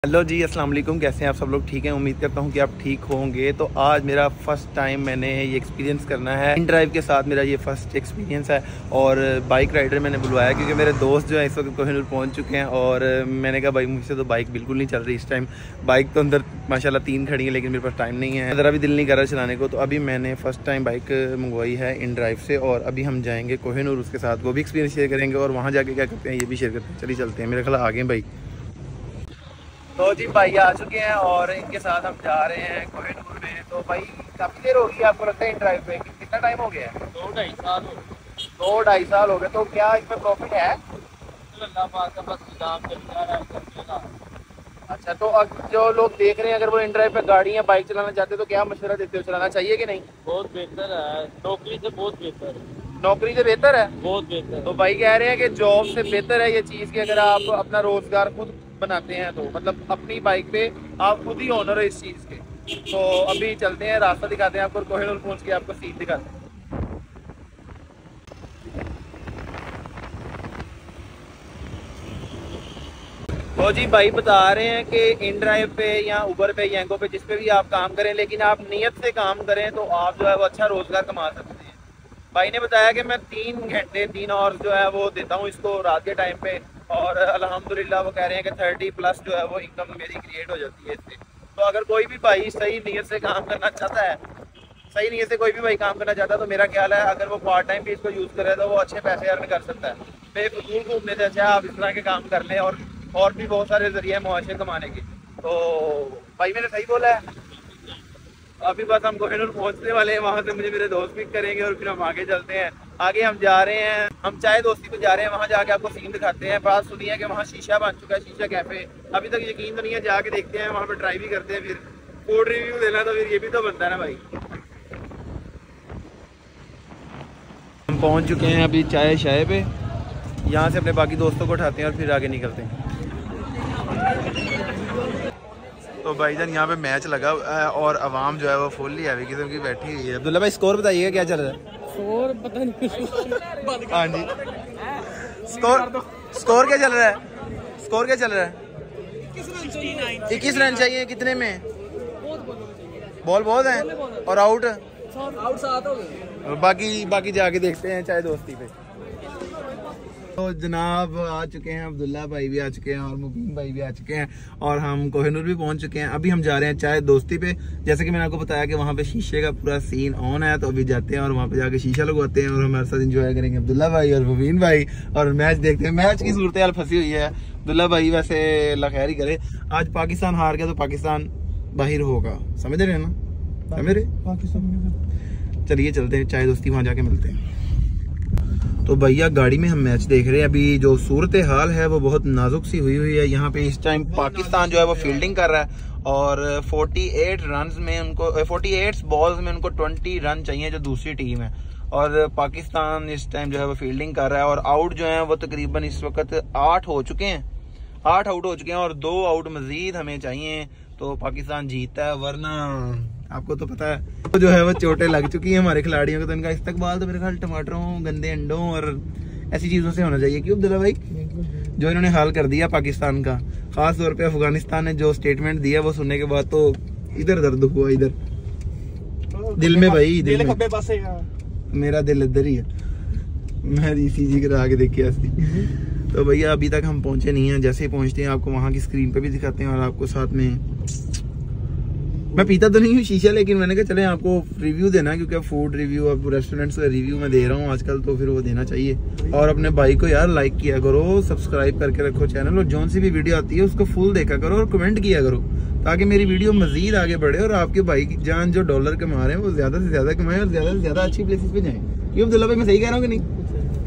Hello जी, अस्सलाम वालेकुम। कैसे हैं आप सब लोग? ठीक हैं, उम्मीद करता हूं कि आप ठीक होंगे। तो आज मेरा फ़र्स्ट टाइम मैंने ये एक्सपीरियंस करना है इन ड्राइव के साथ। मेरा ये फ़र्स्ट एक्सपीरियंस है और बाइक राइडर मैंने बुलवाया क्योंकि मेरे दोस्त जो है इस वक्त कोहिनूर पहुंच चुके हैं और मैंने कहा भाई मुझसे तो बाइक बिल्कुल नहीं चल रही इस टाइम। बाइक तो अंदर माशाल्लाह 3 खड़ी है लेकिन मेरे पास टाइम नहीं है, ज़रा भी दिल नहीं कर रहा चलाने को। तो अभी मैंने फ़र्स्ट टाइम बाइक मंगवाई है इन ड्राइव से और अभी हम जाएँगे कोहिनूर, उसके साथ वो भी एक्सपीरियंस शेयर करेंगे और वहाँ जाके क्या करते हैं ये भी शेयर करते हैं। चलिए चलते हैं, मेरे ख्याल आ गए भाई। तो जी भाई आ चुके हैं और इनके साथ हम जा रहे हैं कोहिनूर में। तो भाई काफ़ी देर हो गई आपको लगता है इन ड्राइव पे? कितना टाइम हो गया है? 2-2.5 साल हो गए। 2-2.5 साल हो गए। तो क्या इसमें प्रॉफिट है? अल्लाह पाक का बस निजाम चल रहा है। अच्छा, तो अब जो लोग देख रहे हैं अगर वो इन ड्राइव पे गाड़ी या बाइक चलाना चाहते हैं तो क्या मशवरा देते हो, चलाना चाहिए कि नहीं? बहुत बेहतर है, नौकरी से बहुत बेहतर है। नौकरी से बेहतर है? बहुत बेहतर। तो भाई कह रहे हैं कि जॉब से बेहतर है ये चीज़ कि अगर आप अपना रोजगार खुद बनाते हैं तो मतलब अपनी बाइक पे आप खुद ही ओनर हो इस चीज़ के। तो अभी चलते हैं, रास्ता दिखाते हैं आपको और कोहिनूर पहुँच के आपको सीट दिखाते हैं। तो जी भाई बता रहे हैं कि इन ड्राइव पे या उबर पे यांगो पे जिस पे भी आप काम करें लेकिन आप नियत से काम करें तो आप जो है वो अच्छा रोजगार कमा सकते हैं। भाई ने बताया कि मैं 3 घंटे 3 आवर्स जो है वो देता हूँ इसको रात के टाइम पे और अल्हम्दुलिल्लाह वो कह रहे हैं कि 30+ जो है वो इनकम मेरी क्रिएट हो जाती है इससे। तो अगर कोई भी भाई सही नीयत से काम करना चाहता है, सही नीयत से कोई भी भाई काम करना चाहता है तो मेरा ख्याल है अगर वो पार्ट टाइम भी इसको यूज़ करे तो वो अच्छे पैसे अर्न कर सकता है। बेफजूल घूमने से अच्छा आप इस तरह के काम कर लें और भी बहुत सारे जरिए मुआशे कमाने के। तो भाई मैंने सही बोला है? अभी बस हम कोहिनूर पहुंचने वाले हैं, वहाँ से मुझे मेरे दोस्त पिक करेंगे और फिर हम आगे चलते हैं। आगे हम जा रहे हैं, हम चाय दोस्ती पे जा रहे हैं, वहाँ जाके आपको सीन दिखाते हैं। बात सुनी है कि वहाँ शीशा बन चुका है, शीशा कैफे। अभी तक यकीन तो नहीं है, जाके देखते हैं, वहाँ पे ट्राई भी करते हैं, फिर फूड रिव्यू देना तो फिर ये भी तो बनता है ना भाई। हम पहुँच चुके हैं अभी चाय शाय पे, यहाँ से अपने बाकी दोस्तों को उठाते हैं और फिर आगे निकलते हैं। तो भाईजान यहाँ पे मैच लगा है और आवाम जो है वो फुल्ली हैवी किस्म की बैठी हुई है। अब्दुल्ला भाई स्कोर बताइएगा क्या चल रहा है? स्कोर पता नहीं। हाँ जी, स्कोर क्या चल रहा है? स्कोर क्या चल रहा है? 21 रन चाहिए। कितने में? बॉल बहुत है और आउट 7 हो गए। बाकी जाके देखते हैं चाय दोस्ती पे। तो जनाब आ चुके हैं, अब्दुल्ला भाई भी आ चुके हैं और मुबीन भाई भी आ चुके हैं और हम कोहिनूर भी पहुंच चुके हैं। अभी हम जा रहे हैं चाय दोस्ती पे। जैसे कि मैंने आपको बताया कि वहाँ पे शीशे का पूरा सीन ऑन है, तो अभी जाते हैं और वहाँ पे जाके शीशा लगवाते हैं और हमारे साथ एंजॉय करेंगे अब्दुल्ला भाई और मुबीन भाई और मैच देखते हैं। मैच की सूरत हाल फंसी हुई है। अब्दुल्ला भाई वैसे अल्लाह खैर ही करे, आज पाकिस्तान हार गया तो पाकिस्तान बाहर होगा, समझ रहे हैं ना? समझ रहे? चलिए चलते हैं चाय दोस्ती, वहाँ जाके मिलते हैं। तो भैया गाड़ी में हम मैच देख रहे हैं। अभी जो सूरत हाल है वो बहुत नाजुक सी हुई है। यहाँ पे इस टाइम पाकिस्तान जो है वो फील्डिंग कर रहा है और 48 रन में उनको 48 बॉल्स में उनको 20 रन चाहिए जो दूसरी टीम है और पाकिस्तान इस टाइम जो है वो फील्डिंग कर रहा है और आउट जो है वो तकरीबन इस वक्त 8 हो चुके हैं, 8 आउट हो चुके हैं और 2 आउट मजीद हमें चाहिए तो पाकिस्तान जीतता है, वरना आपको तो पता है तो जो है वो चोटें लग चुकी हैं हमारे खिलाड़ियों को। तो इनका इस्तेमाल तो मेरे ख्याल टमाटरों, गंदे अंडों और ऐसी चीज़ों से होना चाहिए। क्यों अब्दुल्ला भाई? जो इन्होंने हाल कर दिया पाकिस्तान का, खास तौर पे अफगानिस्तान ने जो स्टेटमेंट दिया वो सुनने के बाद तो इधर दर्द हुआ, इधर दिल में भाई, दिल में। मेरा दिल इधर ही है, मैं ECG करा के देखी ऐसी। तो भैया अभी तक हम पहुंचे नहीं हैं, जैसे ही पहुंचते हैं आपको वहाँ की स्क्रीन पे भी दिखाते हैं और आपको साथ में, मैं पीता तो नहीं हूँ शीशा लेकिन मैंने कहा चले आपको रिव्यू देना क्योंकि फूड रिव्यू, अब रेस्टोरेंट्स का रिव्यू मैं दे रहा हूँ आजकल तो फिर वो देना चाहिए। और अपने भाई को यार लाइक किया करो, सब्सक्राइब करके रखो चैनल और जौन सी भी वीडियो आती है उसको फुल देखा करो और कमेंट किया करो ताकि मेरी वीडियो मजीद आगे बढ़े और आपके भाई की जान जो डॉलर कमा रहे हैं वो ज्यादा से ज्यादा कमाए और ज्यादा से ज्यादा अच्छी प्लेसेस पे जाए। क्यों अब्दुल्ला भाई मैं सही कह रहा हूँ कि नहीं?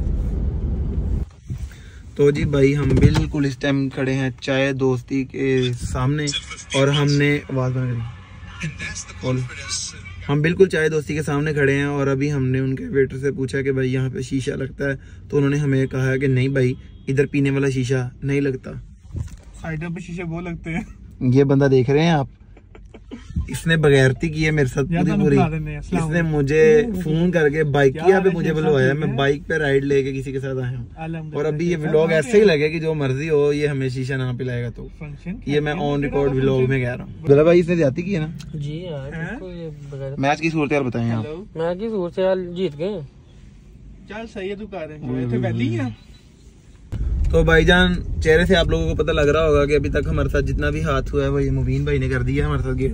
तो जी भाई हम बिल्कुल इस टाइम खड़े हैं चाय दोस्ती के सामने और हमने आवाज बंद करी और हम बिल्कुल चाय दोस्ती के सामने खड़े हैं और अभी हमने उनके वेटर से पूछा कि भाई यहाँ पे शीशा लगता है तो उन्होंने हमें कहा है कि नहीं भाई इधर पीने वाला शीशा नहीं लगता, साइडों पे शीशे वो लगते हैं। ये बंदा देख रहे हैं आप, इसने बगैरती की है मेरे साथ पूरी। इसने मुझे फोन करके बाइक किया पे मुझे बुलवाया, मैं बाइक पे राइड लेके किसी के साथ आया हूँ। और अभी ये व्लॉग ऐसे ही लगे कि जो मर्जी हो ये हमें शीशा ना पिलाएगा। तो ये मैं ऑन रिकॉर्ड व्लॉग में कह रहा हूँ। अब्दुल्ला भाई इसने जाती की है ना जी यार। मैच की सूरत यार बताएं आप। मैच की सूरत यार जीत गए। चल सही है, तू कर रहे हैं। तो भाईजान चेहरे से आप लोगों को पता लग रहा होगा कि अभी तक हमारे साथ जितना भी हाथ हुआ है वही मुबीन भाई ने कर दिया हमारे साथ।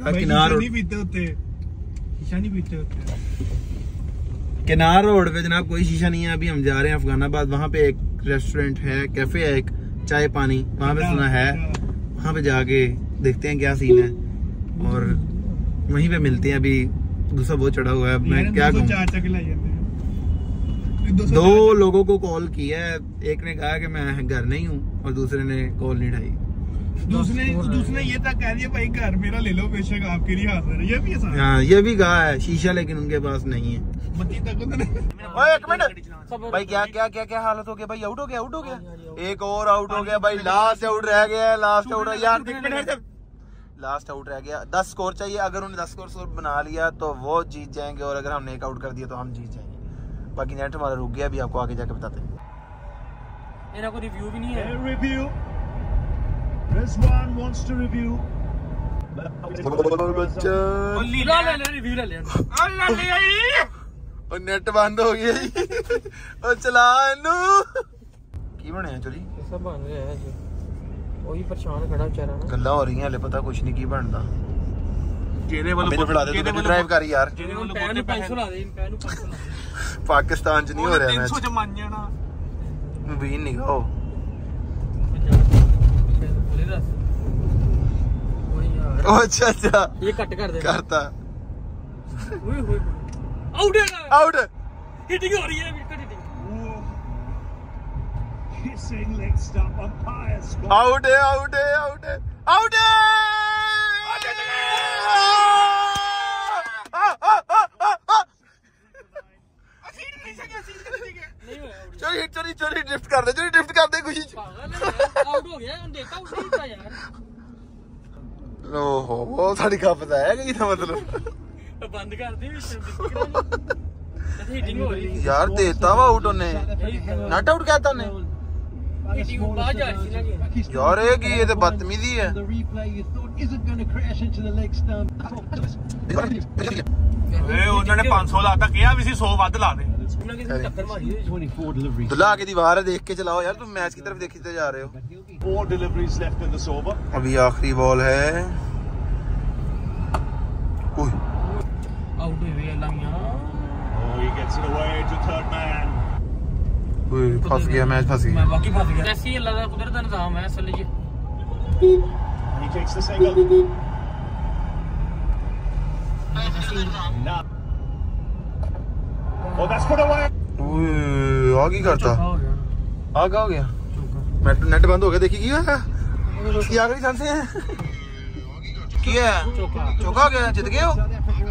किनार रोड पे जनाब कोई शीशा नहीं है। अभी हम जा रहे हैं अफगानाबाद, वहाँ पे एक रेस्टोरेंट है, कैफे है, एक चाय पानी वहाँ पे सुना है। वहाँ पे जाके देखते हैं क्या सीन है और वहीं पे मिलते हैं। अभी गुस्सा बहुत चढ़ा हुआ है, मैं क्या कहूँ। 2 लोगों को कॉल किया है, एक ने कहा कि मैं घर नहीं हूँ और दूसरे ने कॉल नहीं उठाई। दूसरे ये तक कह दिया भाई घर मेरा ले लो बेशक आपके लिए हाजिर है। ये भी है। हाँ ये भी कहा है शीशा, लेकिन उनके पास नहीं है। एक मिनट भाई, क्या क्या क्या क्या हालत हो गया भाई? आउट हो गया। एक और आउट हो गया भाई, लास्ट आउट रह गया। लास्ट आउट रह गया। 10 स्कोर चाहिए। अगर उन्हें 10 स्कोर बना लिया तो वो जीत जाएंगे और अगर हमने एक आउट कर दिया तो हम जीत जाएंगे। बाकी नेट हमारा रुक गया, अभी आपको आगे जाके बताते हैं। इन्हें कोई रिव्यू भी नहीं है। Review Rizwan wants to review। और नेट बंद हो गया और चला की बने चली सब बन गया है जी। वही परेशान खड़ा बेचारा ना। गल्ला हो रही है, हले पता कुछ नहीं की बनदा। जेने वाला मेरे फड़ा दे, तू ड्राइव कर यार। जेने वाला 500 ला दे, 500 ला दे। पाकिस्तान च नहीं हो रहा मैच। 300 च मान जाना। मुबीन नहीं हो अच्छा ये कट कर दे करता। आउट आउट हिटिंग हो रही है, wicket hitting. Hissing leg stump umpires। Out है चोरी ड्रिफ्ट कर दे खुशी। आउट हो गया, देखा आउट नहीं था यार। ओहो वो साड़ी का पता है कि क्या मतलब। बंद कर दे हिटिंग हो रही यार, देता हुआ आउट होने, नॉट आउट कहता ने हिटिंग बाहर जा रही ना यार। ये तो बदतमीजी है। उन्होंने 500 लाता किया, अब इसी 100 वध ला दे। दुल्ला आगे दीवार है, देख के चलाओ यार। तुम मैच की तरफ देखते जा रहे हो। अभी आखिरी बॉल है। आउट हुई फंस गया मैच, फंस गया। बाकी फंस गया। ऐसी अल्लाह का कुदरत का निजाम है असल ये। आगे करता आगा हो गया। नेट बंद हो गया। देखिए आखिरी चांस है। चौका हो गया, जीत गए हो।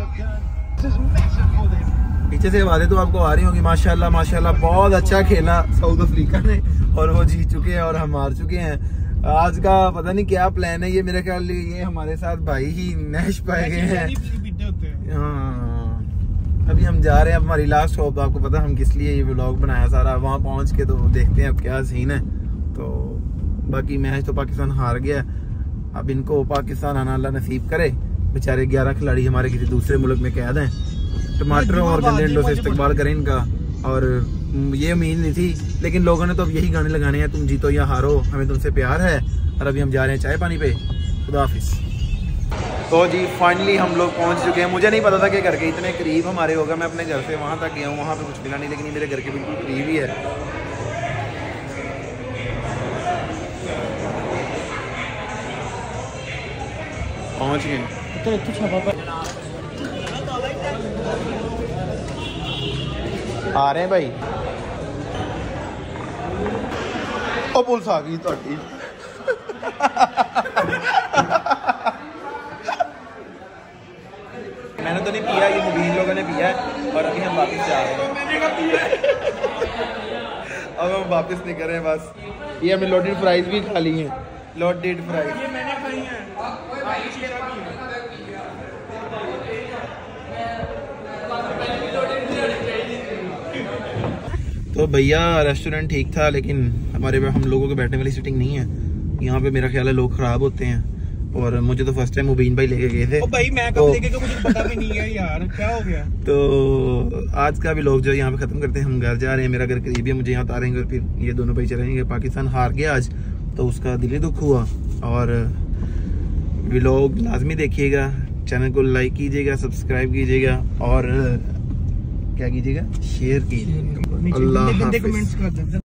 पीछे से आवाजें तो आपको आ रही होंगी। माशाल्लाह माशाल्लाह बहुत अच्छा खेला साउथ अफ्रीका ने और वो जीत चुके हैं और हम हार चुके हैं। आज का पता नहीं क्या प्लान है। ये मेरे ख्याल ये हमारे साथ भाई ही नैश पाए गए हैं। हाँ अभी हम जा रहे हैं, हमारी लास्ट शॉप। आपको पता हम किस लिए ये व्लॉग बनाया सारा। वहाँ पहुँच के तो देखते हैं अब क्या सीन है। तो बाकी मैच तो पाकिस्तान हार गया। अब इनको पाकिस्तान आना अल्लाह नसीब करे। बेचारे 11 खिलाड़ी हमारे किसी दूसरे मुल्क में कैद हैं। टमाटरों और गंदे अंडों से इस्तेमाल करें इनका। और ये उम्मीद नहीं थी, लेकिन लोगों ने तो अब यही गाने लगाने हैं, तुम जीतो या हारो हमें तुमसे प्यार है। और अभी हम जा रहे हैं चाय पानी पे। खुदा हाफिज। तो जी फाइनली हम लोग पहुंच चुके हैं। मुझे नहीं पता था कि घर के इतने करीब हमारे होगा। मैं अपने घर से वहां तक गया हूँ, वहां पे कुछ मिला नहीं, लेकिन ये मेरे घर के बिल्कुल करीब ही है। पहुंच गए। आ रहे हैं भाई। ओ पुलिस आ गई थोड़ी। मैंने तो नहीं पिया, ये मुबीन लोगों ने पिया है। और अभी हम वापस जा रहे हैं। अब हम वापस नहीं कर रहे हैं बस। ये हमने लोडेड फ्राइज भी खा ली हैं। लोडेड फ्राइज भैया रेस्टोरेंट ठीक था, लेकिन हम लोगों के बैठने वाली सीटिंग नहीं है यहाँ पे। मेरा ख्याल है लोग खराब होते हैं, और मुझे तो फर्स्ट टाइम मुबीन भाई लेके गए थे। ओ भाई मैं कब लेके गया मुझे पता भी नहीं है यार, क्या हो गया। तो आज का भी लोग जो यहाँ पे खत्म करते हैं, हम घर जा रहे हैं। मेरा घर करीब है, मुझे यहाँ उतारेंगे और फिर ये दोनों भाई चलेंगे। पाकिस्तान हार गया आज, तो उसका दिली दुख हुआ। और व्लॉग लाजमी देखिएगा, चैनल को लाइक कीजिएगा, सब्सक्राइब कीजिएगा और क्या कीजिएगा, शेयर कीजिएगा। अल्लाह हाफिज़।